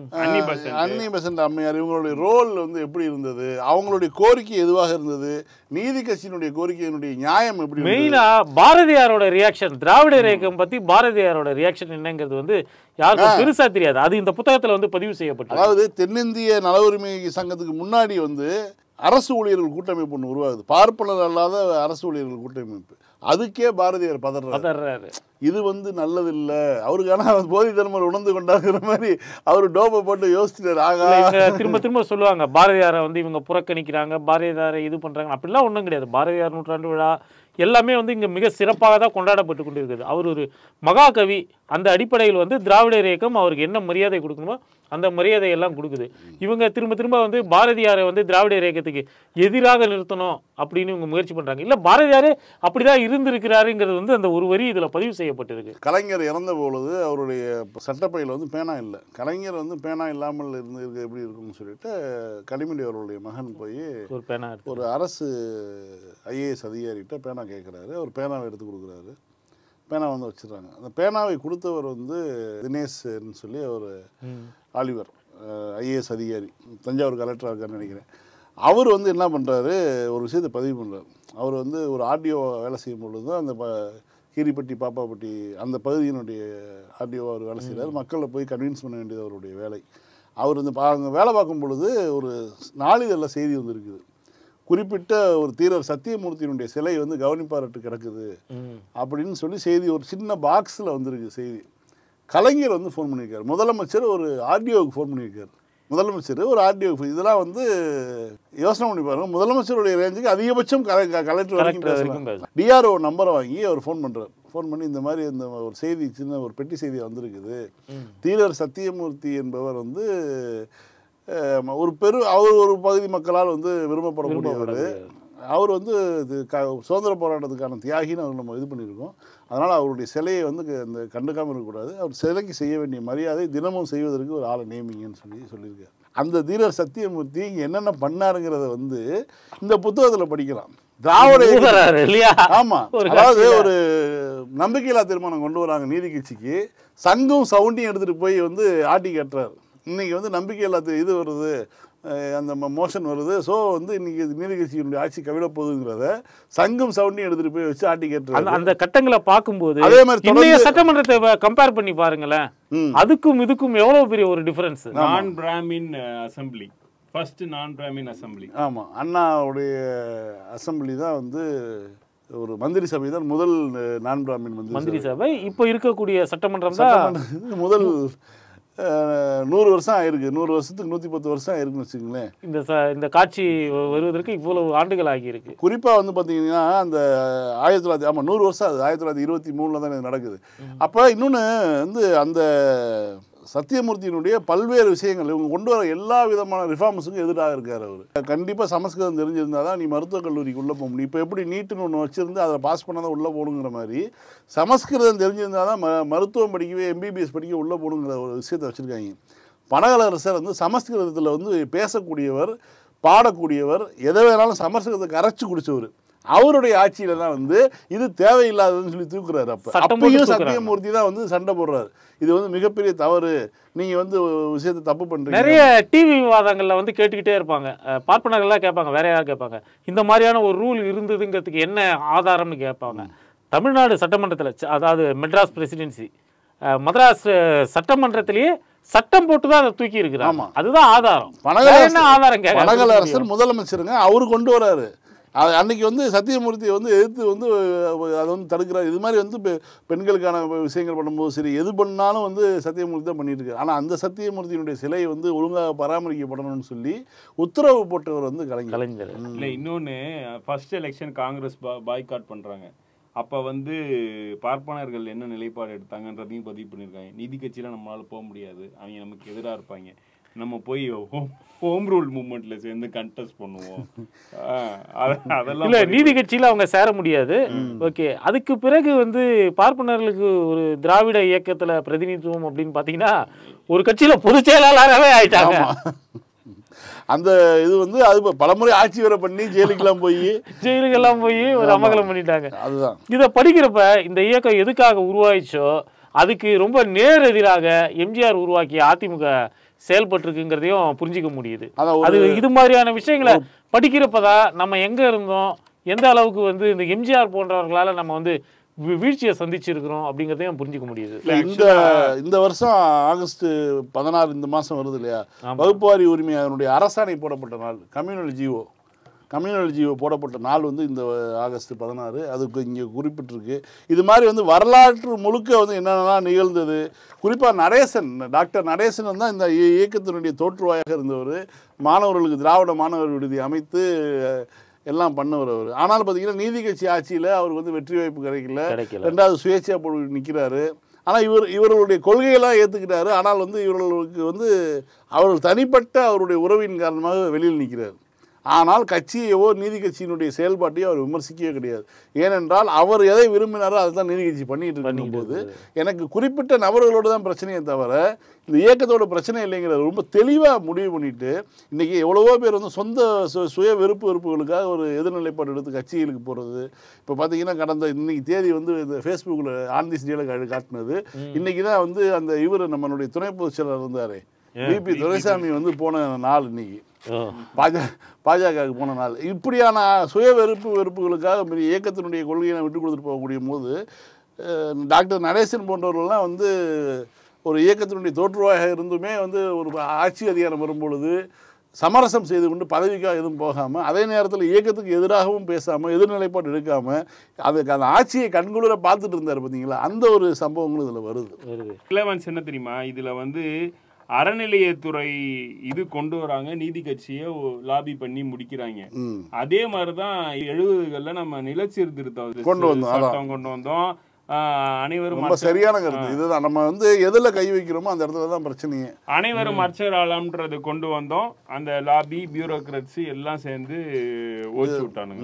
அன்னி பெசன்ட் அம்மையார் இவங்களுடைய ரோல் வந்து எப்படி இருந்தது, அவங்களுடைய கோரிக்கை எதுவாக இருந்தது, நீதி கட்சியினுடைய கோரிக்கையினுடைய நியாயம் எப்படி, மெயினா பாரதியாரோட ரியாக்ஷன், திராவிட இயக்கம் பத்தி பாரதியாரோட ரியாக்ஷன் என்னங்கிறது வந்து யாருக்கும் பெருசா தெரியாது. அது இந்த புத்தகத்துல வந்து பதிவு செய்யப்பட்டது. அதாவது தென்னிந்திய நல உரிமை சங்கத்துக்கு முன்னாடி வந்து அரசு ஊழியர்கள் கூட்டமைப்பு ஒன்று உருவாகுது, பார்ப்பனர் அல்லாத அரசு ஊழியர்கள் கூட்டமைப்பு. அதுக்கே பாரதியார் பதறாரு. இது வந்து நல்லது இல்ல, அவருக்கான போதி தர்மர் உணர்ந்து கொண்டாங்கிற மாதிரி அவரு டோப்பை போட்டு யோசிச்சுட்டாரு. ஆகா, திரும்ப சொல்லுவாங்க பாரதியாரை வந்து இவங்க புறக்கணிக்கிறாங்க, பாரதியாரை இது பண்றாங்க, அப்படிலாம் ஒன்றும் கிடையாது. பாரதியார் நூற்றாண்டு விழா எல்லாமே வந்து இங்க மிக சிறப்பாக தான் கொண்டாடப்பட்டு கொண்டிருக்குது. அவர் ஒரு மகாகவி. அந்த அடிப்படையில் வந்து திராவிடர் இயக்கம் அவருக்கு என்ன மரியாதை கொடுக்கணுமோ அந்த மரியாதை எல்லாம் கொடுக்குது. இவங்க திரும்ப வந்து பாரதியாரை வந்து திராவிடர் இயக்கத்துக்கு எதிராக நிறுத்தணும் அப்படின்னு இவங்க முயற்சி பண்றாங்க. இல்ல, பாரதியாரே அப்படிதான் இருந்திருக்கிறாருங்கிறது வந்து அந்த ஒரு வரி இதுல பதிவு செய்யப்பட்டிருக்கு. கலைஞர் இறந்த பொழுது அவருடைய சட்டப்பையில் வந்து பேனா இல்லை. கலைஞர் வந்து பேனா இல்லாமல் இருந்து எப்படி இருக்கும்னு சொல்லிட்டு கனிமொழி அவருடைய மகன் போய் ஒரு பேனா, ஒரு அரசு IAS அதிகாரிகிட்ட பேனா கேட்குறாரு. அவர் பேனாவை எடுத்து கொடுக்குறாரு. பேனா வந்து வச்சுருக்காங்க. அந்த பேனாவை கொடுத்தவர் வந்து தினேஷ்ன்னு சொல்லி ஒரு ஆலிவர் IAS அதிகாரி, தஞ்சாவூர் கலெக்டராக இருக்காருன்னு நினைக்கிறேன். அவர் வந்து என்ன பண்ணுறாரு, ஒரு விஷயத்தை பதிவு பண்ணுறாரு. அவர் வந்து ஒரு ஆர்டிஓ வேலை செய்யும் பொழுது தான் அந்த கீரிப்பட்டி பாப்பாப்பட்டி அந்த பகுதியினுடைய ஆர்டிஓ அவர் வேலை செய்கிறார். மக்களை போய் கன்வின்ஸ் பண்ண வேண்டியது அவருடைய வேலை. அவர் வந்து அங்கே வேலை பார்க்கும் பொழுது ஒரு நாளிதழில் செய்தி வந்துருக்குது, குறிப்பிட்ட ஒரு தீரர் சத்தியமூர்த்தியினுடைய சிலை வந்து கவனிப்பாரட்டு கிடக்குது அப்படின்னு சொல்லி செய்தி ஒரு சின்ன பாக்ஸில் வந்துருக்கு செய்தி. கலைஞர் வந்து ஃபோன் பண்ணியிருக்காரு, முதலமைச்சர் ஒரு ஆர்டிஓவுக்கு ஃபோன் பண்ணியிருக்காரு. முதலமைச்சர் ஒரு ஆர்டிஓ, இதெல்லாம் வந்து யோசனை பண்ணி பாருங்க. முதலமைச்சருடைய ரேஞ்சுக்கு அதிகபட்சம் கலெக்டர் வரைக்கும் பேசலாம். DRO நம்பரை வாங்கி அவர் ஃபோன் பண்ணுறாரு. ஃபோன் பண்ணி இந்த மாதிரி இந்த ஒரு செய்தி, சின்ன ஒரு பெட்டி செய்தி வந்திருக்குது, தீரர் சத்தியமூர்த்தி என்பவர் வந்து அவர் ஒரு பகுதி மக்களால் வந்து விரும்பப்படக்கூடியவர், அவர் வந்து சுதந்திர போராட்டத்துக்கான தியாகின்னு அவர் நம்ம இது பண்ணியிருக்கோம். அதனால் அவருடைய சிலையை வந்து அந்த கண்டுக்காமல் இருக்கக்கூடாது, அவர் சிலைக்கு செய்ய வேண்டிய மரியாதை தினமும் செய்வதற்கு ஒரு ஆளை நேமிங்கன்னு சொல்லியிருக்காரு. அந்த தீரர் சத்தியமூர்த்தி என்னென்ன பண்ணாருங்கிறத வந்து இந்த புத்தகத்தில் படிக்கலாம். திராவிட, ஆமா, அதாவது ஒரு நம்பிக்கையில்லா தீர்மானம் கொண்டு வராங்க நீதி கட்சிக்கு, சங்கம் சவுண்டையும் எடுத்துகிட்டு போய் வந்து ஆட்டி கட்டுறாரு. இன்னைக்கு வந்து நம்பிக்கை இல்லாத இது வருது, அந்த மோஷன் வருது, ஸோ வந்து இன்னைக்கு நீதி கட்சியினுடைய ஆட்சி கவிழ போகுதுங்கிறத சங்கம் சவுண்டையும் எடுத்துட்டு போய் வச்சு ஆட்டி கேட்டு அந்த கட்டங்களை பார்க்கும்போது அதே மாதிரி சட்டமன்றத்தை கம்பேர் பண்ணி பாருங்களேன், அதுக்கும் இதுக்கும் எவ்வளவு பெரிய ஒரு டிஃபரன்ஸ். நான் பிராமின் அசம்பிளி, ஃபர்ஸ்ட் நான் பிராமின் அசம்பிளி. ஆமா, அண்ணாவுடைய அசம்பிளி தான் வந்து ஒரு மந்திரி சபை தான் முதல் நான் பிராமின் மந்திரி சபை. இப்போ இருக்கக்கூடிய சட்டமன்றம் தான் முதல் 100 வருஷம் ஆயிருக்கு. 100 வருஷத்துக்கு 110 வருஷம் ஆயிருக்குன்னு வச்சுக்கோங்களேன். இந்த காட்சி வருவதற்கு இவ்வளவு ஆண்டுகள் ஆகியிருக்கு. குறிப்பாக வந்து பார்த்தீங்கன்னா அந்த 100 வருஷம் அது 1923 தான் நடக்குது. அப்போ இன்னொன்று வந்து அந்த சத்தியமூர்த்தியினுடைய பல்வேறு விஷயங்கள் இவங்க கொண்டு வர எல்லா விதமான ரிஃபார்ம்ஸுக்கும் எதிராக இருக்கார் அவர். கண்டிப்பாக சமஸ்கிருதம் தெரிஞ்சிருந்தால் தான் நீ மருத்துவக் கல்லூரிக்கு உள்ளே போக முடியும். இப்போ எப்படி நீட்டுன்னு ஒன்று வச்சுருந்து அதை பாஸ் பண்ணால் தான் உள்ளே போகணுங்கிற மாதிரி சமஸ்கிருதம் தெரிஞ்சிருந்தால் தான் மருத்துவம் படிக்கவே MBBS படிக்க உள்ளே போகணுங்கிற ஒரு விஷயத்தை வச்சுருக்காங்க. பனகலரசர் வந்து சமஸ்கிருதத்தில் வந்து பேசக்கூடியவர், பாடக்கூடியவர், எதை வேணாலும் சமஸ்கிருதத்தை கரைச்சி குடித்தவர். அவருடைய ஆட்சியில தான் வந்து இது தேவையில்லாததுன்னு சொல்லி தூக்குறாரு. அப்பயும் சத்தியமூர்த்தி தான் வந்து சண்டை போடுறாரு, இது வந்து மிகப்பெரிய தவறு, நீங்க வந்து விஷயத்தை தப்பு பண்றீங்க. நிறைய டிவி விவாதங்கள்ல வந்து கேட்டுக்கிட்டே இருப்பாங்க, பார்ப்பனர்கள்லாம் கேட்பாங்க, வேற யாரும் கேட்பாங்க, இந்த மாதிரியான ஒரு ரூல் இருந்ததுங்கிறதுக்கு என்ன ஆதாரம்னு கேட்பாங்க. தமிழ்நாடு சட்டமன்றத்தில், அதாவது மெட்ராஸ் பிரசிடென்சி, மദ്രാஸ் சட்டமன்றத்திலேயே சட்டம் போட்டு தான் அதை தூக்கி இருக்கிறாங்க. அதுதான் ஆதாரம். பனகலரசர் முதலமைச்சருங்க, அவரு கொண்டு வராரு. அன்னைக்கு வந்து சத்தியமூர்த்தியை வந்து எதிர்த்து வந்து அதை வந்து தடுக்கிறார். இது மாதிரி வந்து பெண்களுக்கான விஷயங்கள் பண்ணும்போது சரி, எது பண்ணாலும் வந்து சத்தியமூர்த்தி தான் பண்ணிட்டு இருக்காரு. ஆனால் அந்த சத்தியமூர்த்தியினுடைய சிலை வந்து ஒழுங்காக பராமரிக்கப்படணும்னு சொல்லி உத்தரவு போட்டவர் வந்து கலைஞர். இல்லை, இன்னொன்று ஃபர்ஸ்ட் எலெக்ஷன் காங்கிரஸ் பாய்காட் பண்ணுறாங்க. அப்போ வந்து பார்ப்பனர்கள் என்ன நிலைப்பாடு எடுத்தாங்கன்றதையும் பதிவு பண்ணியிருக்காங்க. நீதி கட்சியில் நம்மளால் போக முடியாது, அவங்க நமக்கு எதிராக இருப்பாங்க. நம்ம போய் ஹோம் ரூல் மூவ்மெண்ட்ல சேர்ந்து கண்டெஸ்ட் பண்ணுவோம். அதெல்லாம் இல்ல நீதி கட்சியில அவங்க சேர முடியாது. ஓகே, அதுக்கு பிறகு வந்து பார்ப்பனர்களுக்கு ஒரு திராவிட இயக்கத்துல பிரதிநிதித்துவம் அப்படின்னு பாத்தீங்கன்னா ஒரு கட்சியில பொதுச் செயலாளராகவே ஆயிட்டாங்க. அந்த இது வந்து அது பலமுறை ஆட்சி வரை பண்ணி ஜெயிலுக்கெல்லாம் போய் ஒரு அமகலம் பண்ணிட்டாங்க. அதுதான் இதை படிக்கிறப்ப இந்த இயக்கம் எதுக்காக உருவாயிச்சோ அதுக்கு ரொம்ப நேர் எதிராக எம்ஜிஆர் உருவாக்கிய அதிமுக செயல்பட்டுருக்குங்கிறதையும் புரிஞ்சிக்க முடியுது. அது இது மாதிரியான விஷயங்களை படிக்கிறப்பதான் நம்ம எங்க இருந்தோம், எந்த அளவுக்கு வந்து இந்த எம்ஜிஆர் போன்றவர்களால நம்ம வந்து வீழ்ச்சியை சந்திச்சிருக்கிறோம் அப்படிங்கிறதையும் புரிஞ்சுக்க முடியுது. இந்த வருஷம் ஆகஸ்ட் 16 இந்த மாசம் வருது இல்லையா, வகுப்புவாரி உரிமை அதனுடைய அரசாணை போடப்பட்ட நாள், கம்யூனல் ஜியோ போடப்பட்ட நாள் வந்து இந்த ஆகஸ்ட் 16. அதுக்கு இங்கே குறிப்பிட்டிருக்கு. இது மாதிரி வந்து வரலாற்று முழுக்க வந்து என்னென்னலாம் நிகழ்ந்தது, குறிப்பாக டாக்டர் நடேசன் தான் இந்த இயக்கத்தினுடைய தோற்றுவாயாக இருந்தவர். மாணவர்களுக்கு திராவிட மாணவர் விடுதி அமைத்து எல்லாம் பண்ணவர் அவர். ஆனாலும் பார்த்தீங்கன்னா நீதி கட்சி ஆட்சியில் அவருக்கு வந்து வெற்றி வாய்ப்பு கிடைக்கல. 2வது சுயேட்சையாக போட்டு நிற்கிறாரு. ஆனால் இவர்களுடைய கொள்கையெல்லாம் ஏற்றுக்கிட்டாரு. ஆனால் வந்து இவர்களுக்கு வந்து அவர்கள் தனிப்பட்ட அவருடைய உறவின் காரணமாக வெளியில் நிற்கிறார். ஆனால் கட்சியவோ நீதி கட்சியினுடைய செயல்பாட்டையோ அவர் விமர்சிக்கவே கிடையாது. ஏனென்றால் அவர் எதை விரும்பினாரோ அதை தான் நீதி கட்சி பண்ணிட்டு இருக்கும் போது எனக்கு குறிப்பிட்ட நபர்களோடு தான் பிரச்சனையை தவிர இந்த இயக்கத்தோட பிரச்சனை இல்லைங்கிறத ரொம்ப தெளிவாக முடிவு பண்ணிட்டு இன்றைக்கி எவ்வளவோ பேர் வந்து சொந்த சுய வெறுப்புகளுக்காக ஒரு எதிர்நிலைப்பாடு எடுத்து கட்சிகளுக்கு போகிறது. இப்போ பார்த்தீங்கன்னா இன்னைக்கு தேதி வந்து இந்த ஃபேஸ்புக்கில் ஆன் திஸ் டேல காட்டினது. இன்றைக்கி தான் வந்து அந்த இவர் நம்மளுடைய துணை பொதுச் செயலர் இருந்தார் பிபி துரைசாமி வந்து போன நாள், இன்னைக்கு பாஜகவுக்கு போன நாள். இப்படியான சுய வெறுப்புகளுக்காக இயக்கத்தினுடைய கொள்கையை விட்டு கொடுத்துட்டு போகக்கூடிய போது டாக்டர் நடேசன் போன்றவர்கள்லாம் வந்து ஒரு இயக்கத்தினுடைய தோற்றுவாயாக இருந்துமே வந்து ஒரு ஆட்சி அதிகாரம் வரும்பொழுது சமரசம் செய்து கொண்டு பதவிக்காக எதுவும் போகாமல், அதே நேரத்தில் இயக்கத்துக்கு எதிராகவும் பேசாமல், எதிர்நிலைப்பாடு எடுக்காமல் அதுக்கு அந்த ஆட்சியை கண்குளிர பார்த்துட்டு இருந்தார். பார்த்தீங்களா, அந்த ஒரு சம்பவங்களும் இதில் வருது. கிளவன்ஸ் என்ன தெரியுமா, இதில் வந்து அறநிலையத்துறை இது கொண்டு வராங்க, நீதி கட்சியை லாபி பண்ணி முடிக்கிறாங்க. அதே மாதிரிதான் 70களில் நம்ம நில சீர்திருத்தம் கொண்டு வந்தோம். அனைவரும் சரியான கருத்து இதுதான். நம்ம வந்து எதுல கை வைக்கிறோமோ அந்த இடத்துல தான் பிரச்சனையே. அனைவரும் அர்ச்சகராலம்ன்றது கொண்டு வந்தோம். அந்த லாபி பியூரோக்ரட்ஸி எல்லாம் சேர்ந்து ஓச்சு விட்டானுங்க.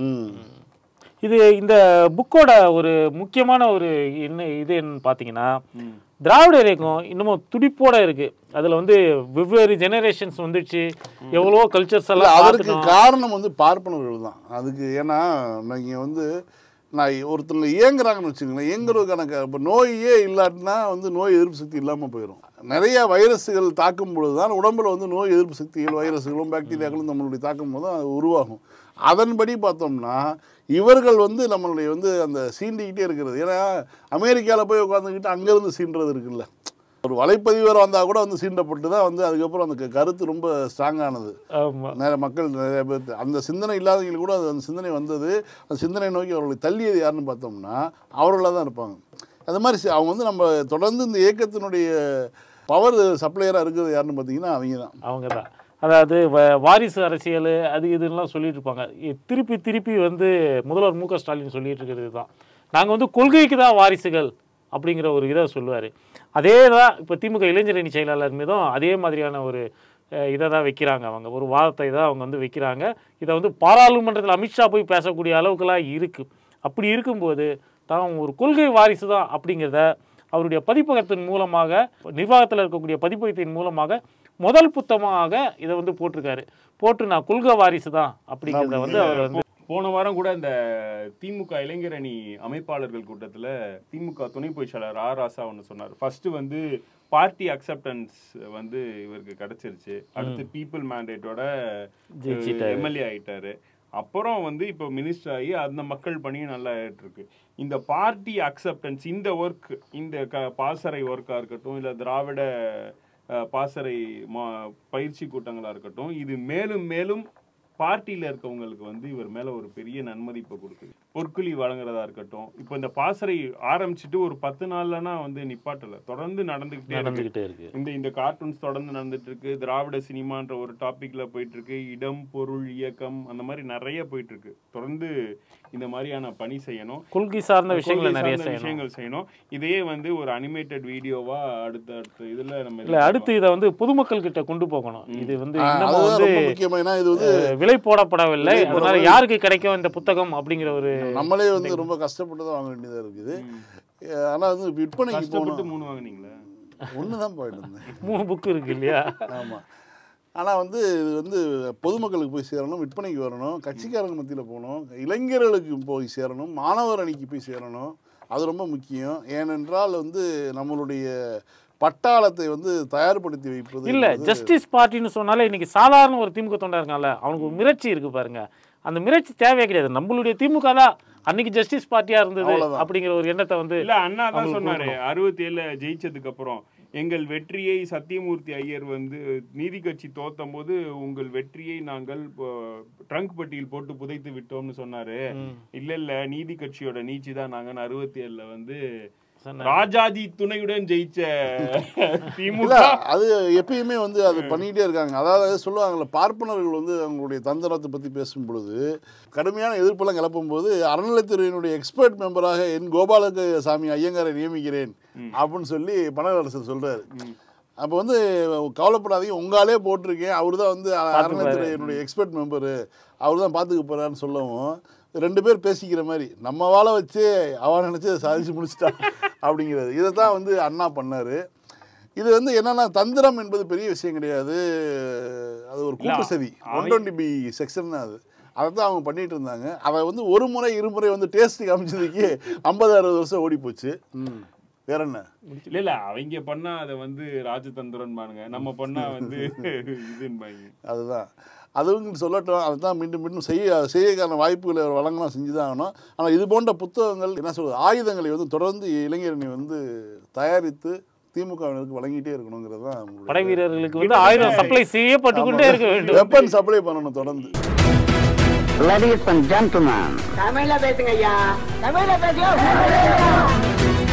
இது இந்த புக்கோட ஒரு முக்கியமான ஒரு என்னன்னு பாத்தீங்கன்னா, திராவிட இயக்கம் இன்னமும் துடிப்போட இருக்கு. அதுல வந்து வெவ்வேறு ஜெனரேஷன்ஸ் வந்துச்சு, எவ்வளவோ கல்ச்சர்ஸ் எல்லாம். அதற்கு காரணம் வந்து பார்ப்பனர்கள் தான். அதுக்கு ஏன்னா நீங்க வந்து நான் ஒருத்தர் இயங்குறாங்கன்னு வச்சுக்கோங்களேன், இயங்குறதுக்கான இப்போ நோயே இல்லாட்டினா வந்து நோய் எதிர்ப்பு சக்தி இல்லாமல் போயிடும். நிறைய வைரஸுகள் தாக்கும் பொழுது தான் உடம்புல வந்து நோய் எதிர்ப்பு சக்திகள், வைரஸுகளும் பாக்டீரியாக்களும் நம்மளுடைய தாக்கும் போது தான் அது உருவாகும். அதன்படி பார்த்தோம்னா இவர்கள் வந்து நம்மளுடைய வந்து அந்த சீண்டிக்கிட்டே இருக்கிறது. ஏன்னா அமெரிக்காவில் போய் உட்காந்துக்கிட்டு அங்கேருந்து சீன்றது இருக்குல்ல, ஒரு வலைப்பதிவர் வந்தால் கூட வந்து சீண்டப்பட்டு தான் வந்து அதுக்கப்புறம் அந்த கருத்து ரொம்ப ஸ்ட்ராங்கானது. நிறைய மக்கள் நிறைய பேர் அந்த சிந்தனை இல்லாதவங்களுக்கு கூட அந்த சிந்தனை வந்தது. அந்த சிந்தனை நோக்கி அவர்களை தள்ளியது யாருன்னு பார்த்தோம்னா அவர்களாக தான் இருப்பாங்க. அது மாதிரி அவங்க வந்து நம்ம தொடர்ந்து இந்த இயக்கத்தினுடைய பவர் சப்ளையராக இருக்கிறது யாருன்னு பார்த்தீங்கன்னா அவங்க தான். அதாவது வாரிசு அரசியல் அது இதுலாம் சொல்லிட்டு இருப்பாங்க. திருப்பி வந்து முதல்வர் மு க ஸ்டாலின் சொல்லிட்டு இருக்கிறது தான், நாங்கள் வந்து கொள்கைக்கு தான் வாரிசுகள் அப்படிங்கிற ஒரு இதை சொல்லுவார். அதே தான் இப்போ திமுக இளைஞரணி செயலாளர் மீதும் அதே மாதிரியான ஒரு இதை தான் வைக்கிறாங்க. அவங்க ஒரு வாதத்தை தான் அவங்க வந்து வைக்கிறாங்க. இதை வந்து பாராளுமன்றத்தில் அமித்ஷா போய் பேசக்கூடிய அளவுக்குலாம் இருக்குது. அப்படி இருக்கும்போது தான் ஒரு கொள்கை வாரிசு தான் அப்படிங்கிறத அவருடைய பதிப்பகத்தின் மூலமாக, நிர்வாகத்தில் இருக்கக்கூடிய பதிப்பகத்தின் மூலமாக முதல் புத்தகமாக இதை வந்து போட்டிருக்காரு. போட்டு நான் கொள்கை வாரிசு தான் அப்படிங்கிறத வந்து அவர் வந்து போன வாரம் கூட இந்த திமுக இளைஞரணி அமைப்பாளர்கள் கூட்டத்தில் திமுக துணை பொதுச் செயலாளர் ஆர் ராசா ஒன்று சொன்னார். ஃபர்ஸ்ட் வந்து பார்ட்டி அக்செப்டன்ஸ் வந்து இவருக்கு கிடைச்சிருச்சு. அடுத்து பீப்புள் மேண்டேட்டோட எம்எல்ஏ ஆயிட்டாரு. அப்புறம் வந்து இப்போ மினிஸ்டர் ஆகி அந்த மக்கள் பணியும் நல்லா ஆயிட்டு இந்த பார்ட்டி அக்செப்டன்ஸ், இந்த ஒர்க், இந்த பாசறை ஒர்க்காக இருக்கட்டும், இல்லை திராவிட பாசறை பயிற்சி கூட்டங்களாக இருக்கட்டும், இது மேலும் மேலும் பார்ட்டியில் இருக்கவங்களுக்கு வந்து இவர் மேலே ஒரு பெரிய நன்மதிப்பை கொடுக்குது. பொற்குழி வழங்குறதா இருக்கட்டும். இப்போ இந்த பாசறை ஆரம்பிச்சுட்டு ஒரு 10 நாள்லனா வந்து நிப்பாட்டல, தொடர்ந்து நடந்துகிட்டே இருக்கு. இந்த கார்ட்டூன்ஸ் தொடர்ந்து நடந்துட்டு இருக்கு. திராவிட சினிமான்ற ஒரு டாபிக்ல போயிட்டு இருக்கு. இடம், பொருள், இயக்கம் அந்த மாதிரி நிறைய போயிட்டு இருக்கு. தொடர்ந்து இந்த மாதிரியான பணி செய்யணும், கொள்கை சார்ந்த விஷயங்கள் நிறைய செய்யணும். இதையே வந்து ஒரு அனிமேட்டட் வீடியோவா அடுத்த இதுல நம்ம அடுத்து இதை வந்து பொதுமக்கள் கிட்ட கொண்டு போகணும். இது வந்து முக்கியமான இது வந்து விலை போடப்படவில்லை, அதனால யாருக்கு கிடைக்கும் இந்த புத்தகம் அப்படிங்கிற ஒரு நம்மளே வந்து ரொம்ப கஷ்டப்பட்டு தான் வாங்க வேண்டியதா இருக்குது. ஆனா வந்து விற்பனைக்கு போகணும். 3 வாங்குனீங்களா? 1 தான் போயிட்டு இருந்தேன். 3 புக்கு இருக்கு இல்லையா? ஆமா. ஆனால் வந்து இது வந்து பொதுமக்களுக்கு போய் சேரணும், விற்பனைக்கு வரணும், கட்சிக்காரங்க மத்தியில் போகணும், இளைஞர்களுக்கு போய் சேரணும், மாணவர் அணிக்கு போய் சேரணும். அது ரொம்ப முக்கியம். ஏனென்றால் வந்து நம்மளுடைய பட்டாளத்தை வந்து தயார்படுத்தி வைப்பது இல்லை. ஜஸ்டிஸ் பார்ட்டின்னு சொன்னாலே இன்னைக்கு சாதாரண ஒரு திமுக தொண்டா இருக்காங்கல்ல, அவனுக்கு ஒரு மிரட்சி இருக்கு பாருங்க. அந்த மிரட்சி தேவையே கிடையாது. நம்மளுடைய திமுக தான் அன்னைக்கு ஜஸ்டிஸ் பார்ட்டியா இருந்தது அப்படிங்கிற ஒரு எண்ணத்தை வந்து இல்ல அண்ணா தான் சொன்னாரு. 67 ஜெயிச்சதுக்கு அப்புறம் எங்கள் வெற்றியை சத்தியமூர்த்தி ஐயர் வந்து நீதி கட்சி தோத்தும் போது உங்கள் வெற்றியை நாங்கள் ட்ரங்க் பெட்டியில் போட்டு புதைத்து விட்டோம்னு சொன்னாரு. இல்ல நீதி கட்சியோட நீச்சி தான் நாங்க 67 வந்து ராஜாஜி துணையுடன் ஜெயிச்ச திமுக. அது எப்பயுமே வந்து அது பண்ணிக்கிட்டே இருக்காங்க. அதாவது சொல்லுவாங்கல்ல, பார்ப்பனர்கள் வந்து அவங்களுடைய தந்திரத்தை பற்றி பேசும் பொழுது கடுமையான எதிர்ப்பெல்லாம் கிளப்பும் போது அறநிலைத்துறையினுடைய எக்ஸ்பர்ட் மெம்பராக என் கோபாலசாமி ஐயங்காரை நியமிக்கிறேன் அப்படின்னு சொல்லி பனகலரசர் சொல்றாரு. அப்போ வந்து கவலைப்படாதீங்க, உங்காலே போட்டிருக்கேன், அவர் தான் வந்து அறநிலைத்துறையினுடைய எக்ஸ்பர்ட் மெம்பரு, அவர் தான் பார்த்துக்க போறான்னு சொல்லவும் 2 பேர் பேசிக்கிற மாதிரி நம்ம வாழ வச்சு அவன் நினச்சி அதை சாதிச்சு முடிச்சிட்டான் அப்படிங்கிறது. இதை தான் வந்து அண்ணா பண்ணார். இது வந்து என்னன்னா தந்திரம் என்பது பெரிய விஷயம் கிடையாது, அது ஒரு கூட்டு சதி. 120B செக்ஷன் தான் அது. அதை தான் அவங்க பண்ணிட்டு இருந்தாங்க. அதை வந்து ஒரு முறை இருமுறை வந்து டேஸ்ட் காமிச்சதுக்கு 50-60 வருஷம் ஓடி போச்சு. வேற என்ன? இல்ல அவங்க பண்ணா அதை வந்து ராஜதந்திரன் பாருங்க, நம்ம பண்ணா வந்து இதுன்னு. அதுதான் அதுவும் சொல்லட்டும். அதுதான் மீண்டும் மீண்டும் செய்யக்கான வாய்ப்புகளை வழங்கலாம், செஞ்சுதான் ஆகணும். ஆனால் இது போன்ற புத்தகங்கள் என்ன சொல்றது, ஆயுதங்களை வந்து தொடர்ந்து இளைஞரணி வந்து தயாரித்து திமுகவினருக்கு வழங்கிட்டே இருக்கணுங்கிறது தான். படை வீரர்களுக்கு வந்து ஆயுதம் சப்ளை செய்யப்பட்டு கொண்டே இருக்க வேண்டும், வெப்பன் சப்ளை பண்ணணும் தொடர்ந்து. Ladies and gentlemen, தமிழ்ல பேசுங்க ஐயா, தமிழ்ல பேசுங்க.